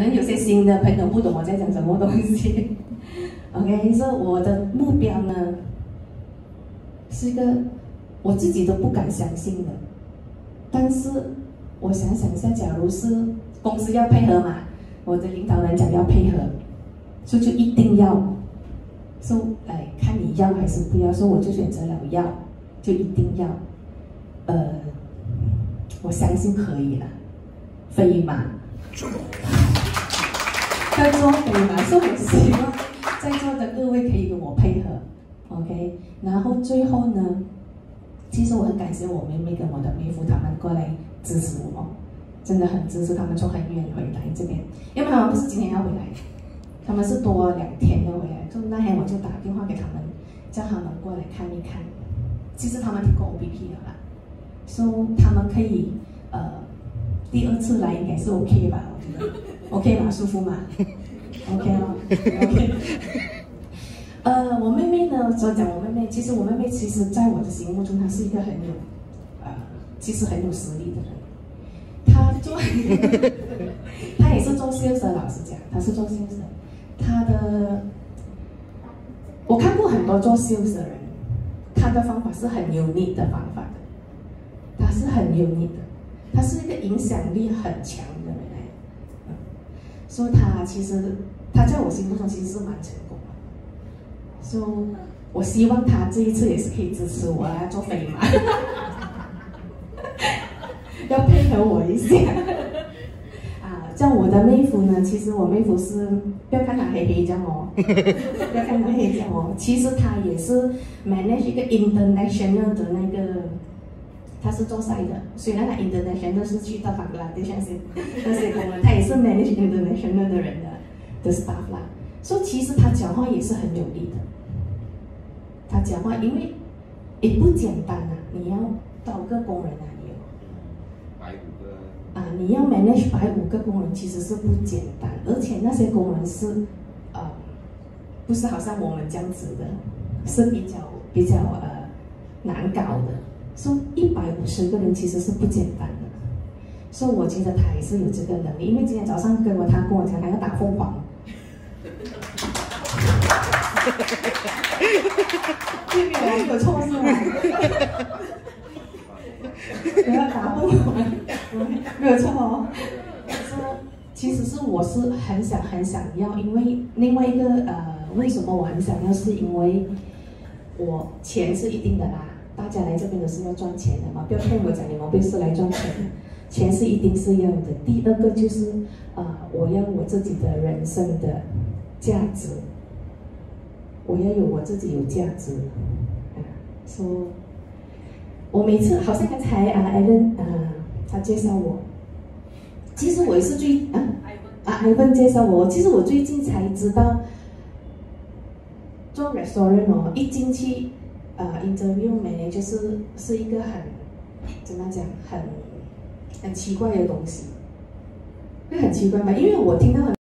能有些新的朋友不懂我在讲什么东西。OK， 所以我的目标呢，是一个我自己都不敢相信的。但是我想想一下，假如是公司要配合嘛，我的领导人讲要配合，所以就一定要，说看你要还是不要，说我就选择了要，就一定要。我相信可以了，飞马。在做飞马，所以我希望在座的各位可以跟我配合 ，OK。然后最后呢，其实我很感谢我妹妹跟我的妹夫他们过来支持我，真的很支持，他们从很远回来这边，因为他们不是今天要回来，他们是多2天要回来，就那天我就打电话给他们，叫他们过来看一看。其实他们听过 OBP 了啦，所以他们可以第2次来应该是 OK 吧，我觉得 OK 吧，舒服吗 ？OK 哦 ，OK。我妹妹呢，所以讲我妹妹，其实我妹妹其实在我的心目中，她是一个很有其实很有实力的人。她她也是做 sales 的，老实讲，她是做 sales 的。我看过很多做 sales 的人，他的方法是很unique的方法的，他是很unique的，他是一个影响力很强的人来的。所以他其实他在我心目中其实是蛮成功的。所以我希望他这一次也是可以支持我来做飞马，要配合我一下。像我的妹夫呢，其实我妹夫是不要看他黑黑这样哦，不要看他黑这样哦，其实他也是 manage 一个 international 的那个，他是做赛的，虽然他 international 是去到巴格拉地那些工人，他也是 manage international 的人的 staff 啦，所以其实他讲话也是很有力的，他讲话因为也不简单啊，你要多少个工人啊？你要 manage 150个工人其实是不简单，而且那些工人是不是好像我们这样子的，是比较难搞的。所以150个人其实是不简单的，所以我觉得他也是有这个能力。因为今天早上他跟我讲他要打凤凰，没有错是吗？不要打凤凰，没有错哦。其实我是很想要，因为另外一个为什么我很想要，是因为我钱是一定的啦，大家来这边都是要赚钱的嘛，不要骗我讲你们不是来赚钱的，钱是一定是要的。第2个就是我要我自己的人生的价值，我要有我自己有价值，说。我每次好像刚才Alan 他介绍我，其实我也是Ivan 介绍我，其实我最近才知道做 restaurant 哦，一进去interview manager 是一个怎么讲很奇怪的东西，会很奇怪嘛，因为我听到很